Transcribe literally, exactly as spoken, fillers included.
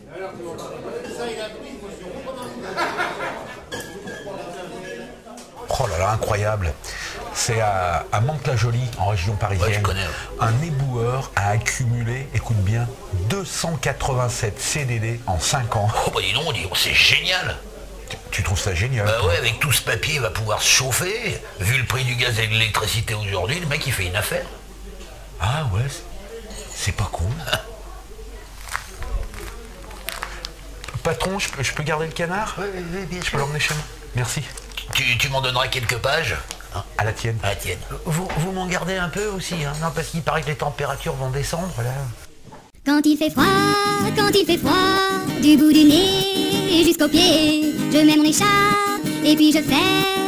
Oh là là, incroyable. C'est à, à Mantes-la-Jolie, en région parisienne. Ouais, je connais. Un éboueur a accumulé, écoute bien, deux cent quatre-vingt-sept C D D en cinq ans. Oh bah dis donc, dis donc, c'est génial. Tu, tu trouves ça génial? Bah ouais, avec tout ce papier, il va pouvoir se chauffer. Vu le prix du gaz et de l'électricité aujourd'hui, le mec, il fait une affaire. Ah ouais, c'est pas con. Patron, je peux, je peux garder le canard? Oui, oui, bien Je sûr. peux l'emmener chez moi? Merci. Tu, tu m'en donneras quelques pages hein? À la tienne. À la tienne. Vous, vous m'en gardez un peu aussi, hein? Non, parce qu'il paraît que les températures vont descendre, là. Quand il fait froid, quand il fait froid, du bout du nez jusqu'aux pieds, je mets mon écharpe et puis je ferme